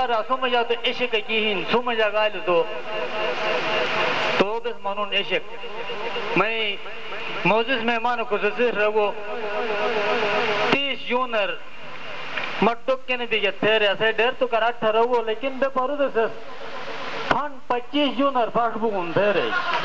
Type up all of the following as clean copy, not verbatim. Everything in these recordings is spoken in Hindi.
मेरा समझा तो इश्क की समझा गाल तो बस मनून इश्क मैं मोजिस मेहमान खुसूसी रगो 30 जूनर मट्टुक के नहीं दिखे तेरे ऐसे डर तो करा ठहरो लेकिन बे परू दे फन 25 जूनर फाट बुगुन तेरे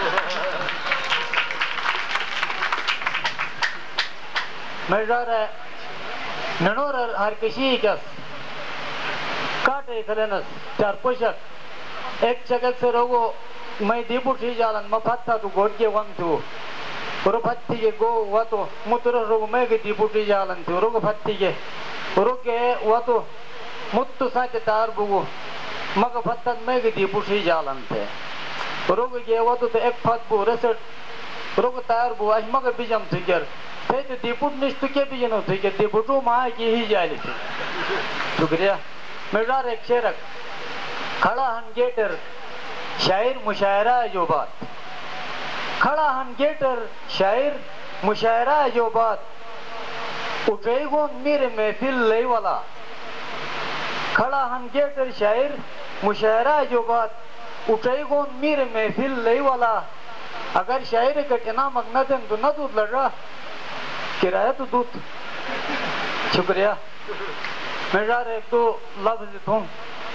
मैं जा रहा ननोर हर किसी का काटे खलेनस 4 पोशक एक चकक से रोगो मैं दीपुटी जालन मफत्ता तू गोड के वंग तू रोग फत्ती के गो वो तो मुत्र रोग मैं के दीपुटी जालन तू रोग फत्ती के रोग के वो तो मुत्तु साथ तार बुगो मग फत्तन मैं के दीपुटी जालन थे रोग के वो तो एक फत बु रसट रोग तार बु आज मग बीजम थिगर थे तो दीपुट निष्ठ के बीजनो थिगे दीपुटू माँ की ही जाली थी शुक्रिया मेरा एक शेरक खड़ा हन गेटर शायर मुशायरा जो बात खड़ा हन गेटर शायर मुशायरा जो बात उठेगो मेरे महफिल ले वाला खड़ा हन गेटर शायर मुशायरा जो बात उठेगो मेरे महफिल ले वाला अगर शायर कटना मगना थे तो न दूध लड़ रहा किराया तो दूध शुक्रिया मेरा एक दो लफ्ज तुम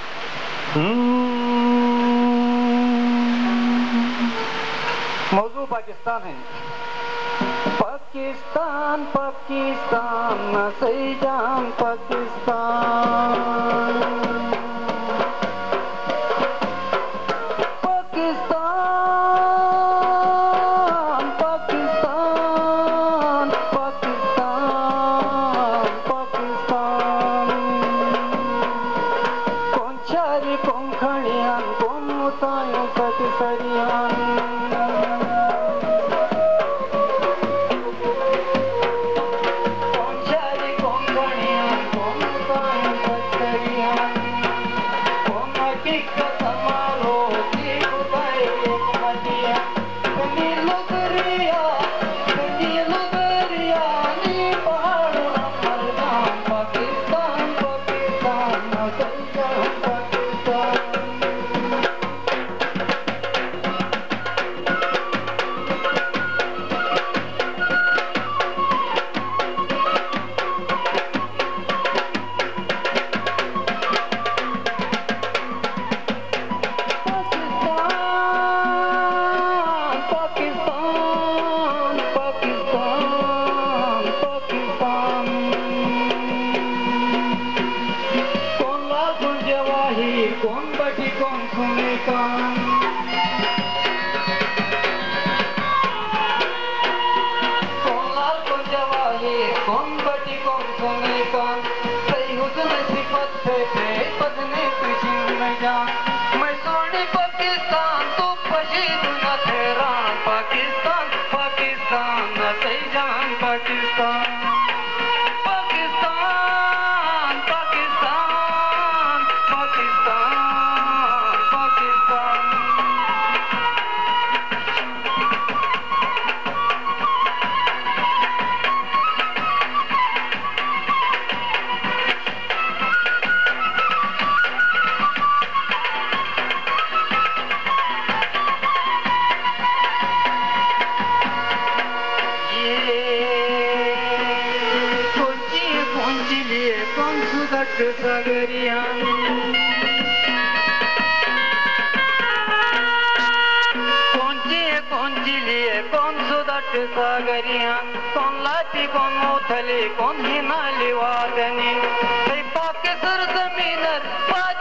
मौजू पाकिस्तान है पाकिस्तान पाकिस्तान न सही जान पाकिस्तान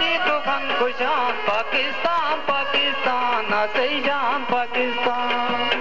पाकिस्तान पाकिस्तान ना सही जान पाकिस्तान